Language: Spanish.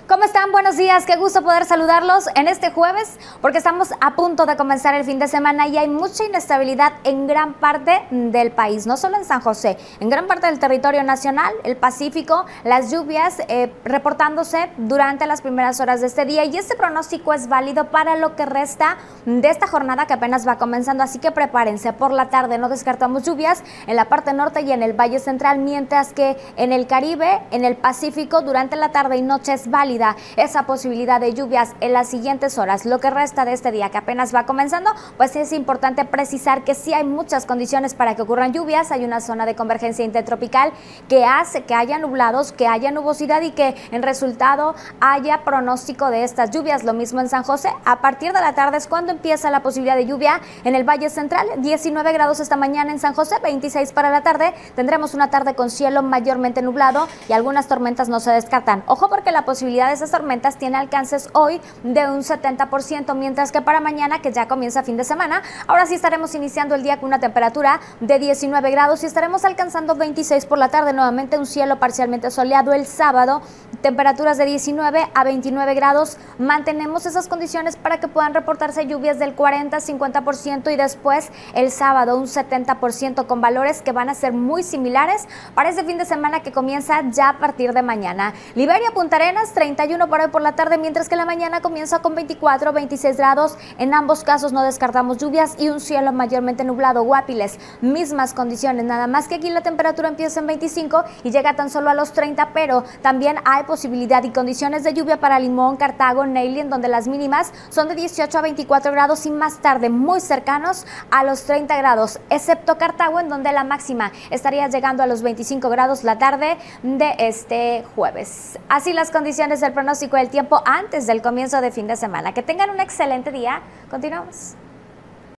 ¿Cómo están? Buenos días, qué gusto poder saludarlos en este jueves porque estamos a punto de comenzar el fin de semana y hay mucha inestabilidad en gran parte del país, no solo en San José, en gran parte del territorio nacional, el Pacífico, las lluvias reportándose durante las primeras horas de este día y este pronóstico es válido para lo que resta de esta jornada que apenas va comenzando, así que prepárense. Por la tarde no descartamos lluvias en la parte norte y en el Valle Central, mientras que en el Caribe, en el Pacífico, durante la tarde y noche es válida esa posibilidad de lluvias en las siguientes horas. Lo que resta de este día que apenas va comenzando, pues es importante precisar que sí hay muchas condiciones para que ocurran lluvias. Hay una zona de convergencia intertropical que hace que haya nublados, que haya nubosidad y que en resultado haya pronóstico de estas lluvias. Lo mismo en San José. A partir de la tarde es cuando empieza la posibilidad de lluvia en el Valle Central. 19 grados esta mañana en San José, 26 para la tarde. Tendremos una tarde con cielo mayormente nublado y algunas tormentas no se descartan. Ojo, porque la posibilidad de esas tormentas tiene alcances hoy de un 70%, mientras que para mañana, que ya comienza fin de semana, ahora sí estaremos iniciando el día con una temperatura de 19 grados y estaremos alcanzando 26 por la tarde, nuevamente un cielo parcialmente soleado el sábado, temperaturas de 19 a 29 grados. Mantenemos esas condiciones para que puedan reportarse lluvias del 40-50% y después el sábado un 70% con valores que van a ser muy similares para este fin de semana que comienza ya a partir de mañana. Liberia, Punta Arenas, 31 por hoy por la tarde, mientras que la mañana comienza con 24-26 grados. En ambos casos no descartamos lluvias y un cielo mayormente nublado. Guapiles, mismas condiciones, nada más que aquí la temperatura empieza en 25 y llega tan solo a los 30, pero también hay posibilidad y condiciones de lluvia para Limón, Cartago, Neyli, en donde las mínimas son de 18 a 24 grados y más tarde muy cercanos a los 30 grados, excepto Cartago, en donde la máxima estaría llegando a los 25 grados la tarde de este jueves. Así las condiciones del pronóstico del tiempo antes del comienzo de fin de semana. Que tengan un excelente día. Continuamos.